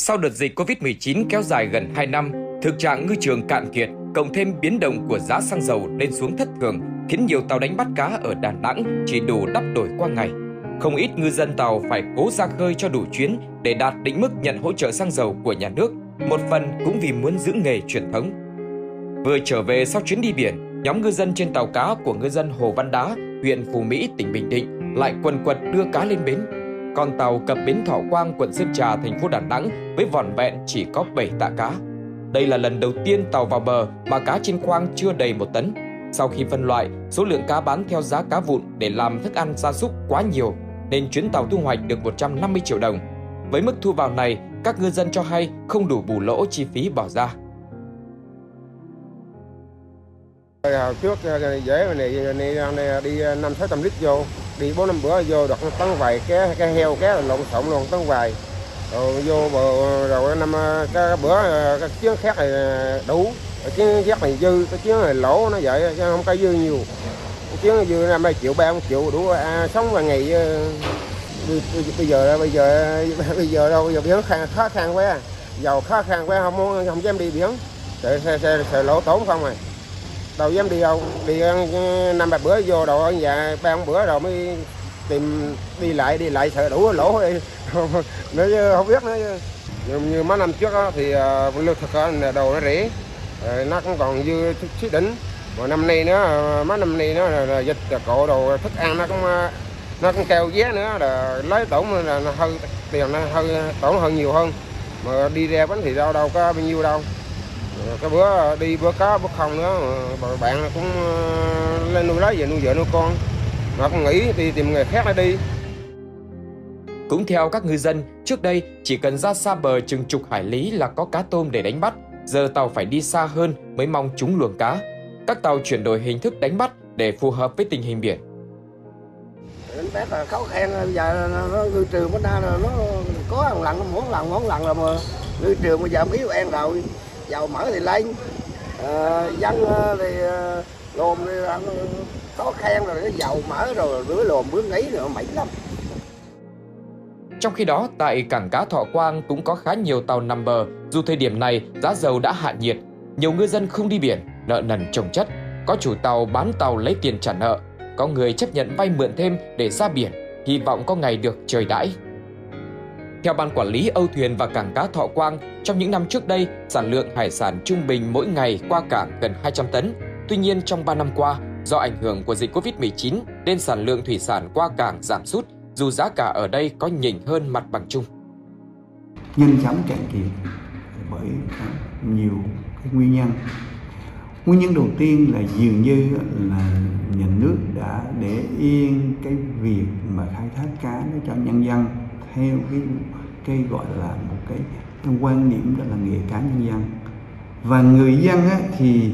Sau đợt dịch Covid-19 kéo dài gần 2 năm, thực trạng ngư trường cạn kiệt, cộng thêm biến động của giá xăng dầu lên xuống thất thường, khiến nhiều tàu đánh bắt cá ở Đà Nẵng chỉ đủ đắp đổi qua ngày. Không ít ngư dân tàu phải cố ra khơi cho đủ chuyến để đạt định mức nhận hỗ trợ xăng dầu của nhà nước, một phần cũng vì muốn giữ nghề truyền thống. Vừa trở về sau chuyến đi biển, nhóm ngư dân trên tàu cá của ngư dân Hồ Văn Đá, huyện Phú Mỹ, tỉnh Bình Định lại quần quật đưa cá lên bến. Con tàu cập bến Thọ Quang, quận Sơn Trà, thành phố Đà Nẵng với vỏn vẹn chỉ có 7 tạ cá. Đây là lần đầu tiên tàu vào bờ mà cá trên khoang chưa đầy 1 tấn. Sau khi phân loại, số lượng cá bán theo giá cá vụn để làm thức ăn gia súc quá nhiều, nên chuyến tàu thu hoạch được 150 triệu đồng. Với mức thu vào này, các ngư dân cho hay không đủ bù lỗ chi phí bỏ ra. Hồi trước dễ này đi 500-600 lít vô, đi 4-5 bữa vô được tấn vài cái heo cái lộn xộn luôn tấn vài. Rồi vô bờ rồi cái bữa cái chuyến khác này đủ, cái chuyến khác này dư, cái chuyến này lỗ nó vậy chứ không có dư nhiều. Cái chuyến dư 50 triệu 30 triệu đủ sống vài ngày. Bây giờ đâu, bây giờ biển khó khăn quá, giàu khó khăn quá không dám đi biển, sợ lỗ tốn không rồi. Đâu dám đi đâu, đi 5-3 bữa vô đâu ở nhà 3 bữa rồi mới tìm đi lại sợ đủ lỗ đi. Nữa không biết nữa. Như mấy năm trước đó, thì lương thực đồ nó rẻ, nó cũng còn dư chút đỉnh. Mà năm nay nữa, mấy năm nay nữa là dịch cộ đồ thức ăn nó cũng cao giá nữa, là lấy tổn là hơi tiền nó hơi tổn hơn nhiều hơn. Mà đi ra bánh thì đâu có bao nhiêu đâu. Cái bữa đi bữa có bữa không nữa, bạn cũng lên nuôi lấy về nuôi vợ nuôi con, mà cũng nghĩ đi tìm nghề khác để đi. Cũng theo các ngư dân, trước đây chỉ cần ra xa bờ chừng chục hải lý là có cá tôm để đánh bắt, giờ tàu phải đi xa hơn mới mong trúng luồng cá. Các tàu chuyển đổi hình thức đánh bắt để phù hợp với tình hình biển. Đánh bắt là khó khăn, bây giờ nó ngư trường bữa nay là nó có một lần, mỗi lần là mà ngư trường bây giờ biết ăn rồi, dầu mỡ thì lên, dân thì lồn thì khó khăn rồi, cái dầu mỡ rồi rửa lồn bữa nghỉ rồi mệt lắm. Trong khi đó, tại cảng cá Thọ Quang cũng có khá nhiều tàu nằm bờ, dù thời điểm này giá dầu đã hạ nhiệt. Nhiều ngư dân không đi biển, nợ nần chồng chất. Có chủ tàu bán tàu lấy tiền trả nợ, có người chấp nhận vay mượn thêm để ra biển, hy vọng có ngày được trời đãi. Theo Ban Quản lý Âu thuyền và cảng cá Thọ Quang, trong những năm trước đây, sản lượng hải sản trung bình mỗi ngày qua cảng gần 200 tấn. Tuy nhiên, trong 3 năm qua, do ảnh hưởng của dịch Covid-19 nên sản lượng thủy sản qua cảng giảm sút, dù giá cả ở đây có nhỉnh hơn mặt bằng chung. Nhanh chóng cạn kiệt bởi nhiều cái nguyên nhân. Nguyên nhân đầu tiên là dường như là nhà nước đã để yên cái việc mà khai thác cá để cho nhân dân theo cái gọi là một cái quan niệm đó là nghề cá nhân dân. Và người dân thì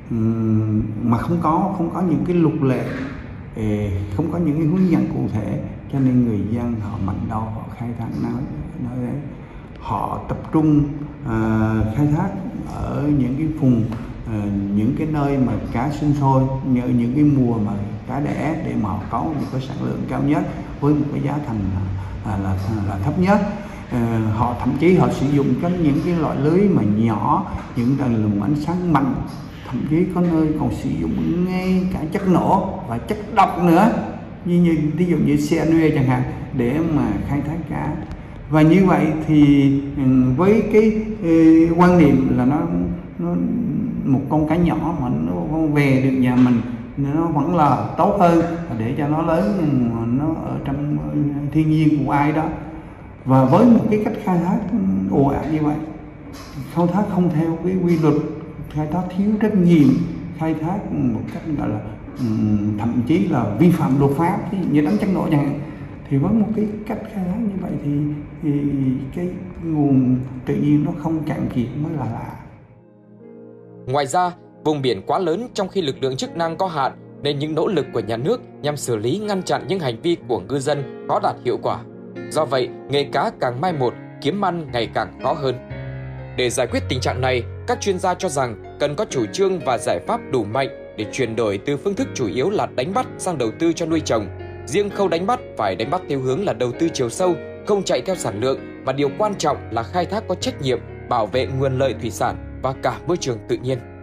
mà không có những cái luật lệ, không có những cái hướng dẫn cụ thể, cho nên người dân họ mạnh đầu họ khai thác nói đấy, họ tập trung khai thác ở những cái vùng, những cái nơi mà cá sinh sôi, những cái mùa mà cá đẻ để mà họ có một cái sản lượng cao nhất với một cái giá thành là thấp nhất. Họ thậm chí họ sử dụng cho những cái loại lưới mà nhỏ, những đèn lồng ánh sáng mạnh, thậm chí có nơi còn sử dụng ngay cả chất nổ và chất độc nữa, như ví dụ như cyanua chẳng hạn, để mà khai thác cá. Và như vậy thì với cái quan niệm là nó một con cá nhỏ mà nó về được nhà mình nó vẫn là tốt hơn, để cho nó lớn nó ở trong thiên nhiên của ai đó. Và với một cái cách khai thác ồ ạt như vậy, khai thác không theo cái quy luật, khai thác thiếu trách nhiệm, khai thác một cách gọi là thậm chí là vi phạm luật pháp như đánh chất nổ chẳng hạn, thì với một cái cách khai thác như vậy thì cái nguồn tự nhiên nó không cạn kiệt mới là lạ. Ngoài ra, vùng biển quá lớn trong khi lực lượng chức năng có hạn, nên những nỗ lực của nhà nước nhằm xử lý ngăn chặn những hành vi của ngư dân khó đạt hiệu quả. Do vậy, nghề cá càng mai một, kiếm ăn ngày càng khó hơn. Để giải quyết tình trạng này, các chuyên gia cho rằng cần có chủ trương và giải pháp đủ mạnh để chuyển đổi từ phương thức chủ yếu là đánh bắt sang đầu tư cho nuôi trồng. Riêng khâu đánh bắt phải đánh bắt theo hướng là đầu tư chiều sâu, không chạy theo sản lượng, mà điều quan trọng là khai thác có trách nhiệm, bảo vệ nguồn lợi thủy sản và cả môi trường tự nhiên.